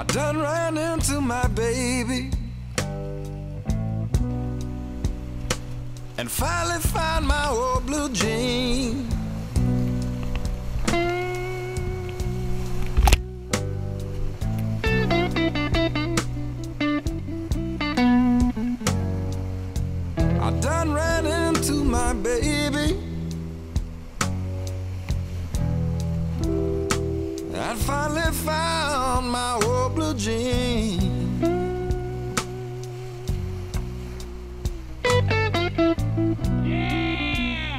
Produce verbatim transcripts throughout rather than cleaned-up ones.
I done ran into my baby and finally found my old blue jean. I done ran into my baby and finally found my old blue jean. Yeah!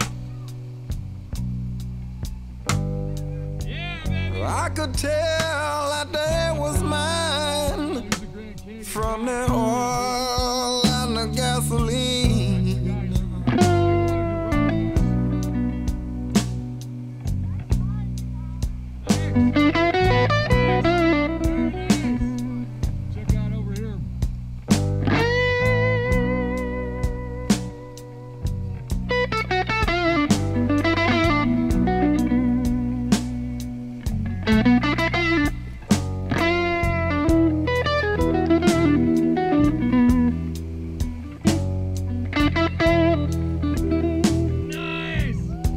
Yeah, baby! I could tell that day was mine from the oil and the gasoline. Check out over here. Nice!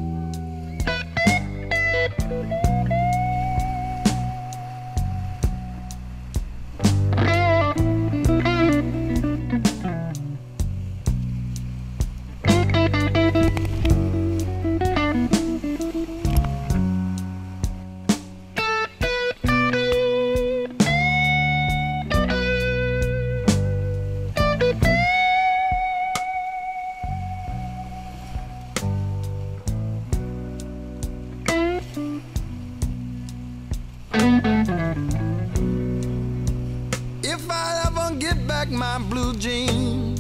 If I ever get back my blue jeans,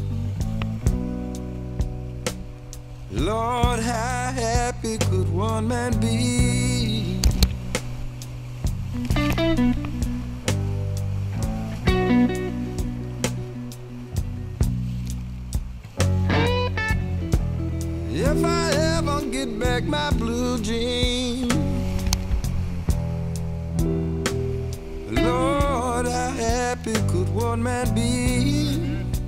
Lord, how happy could one man be? If I ever get back my blue jeans, Lord, how happy could one man be?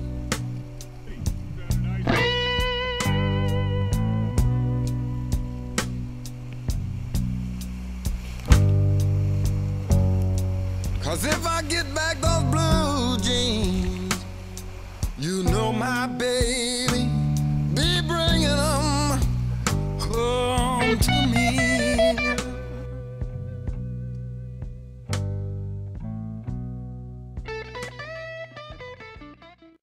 Cause if I get back those blue jeans, you know my baby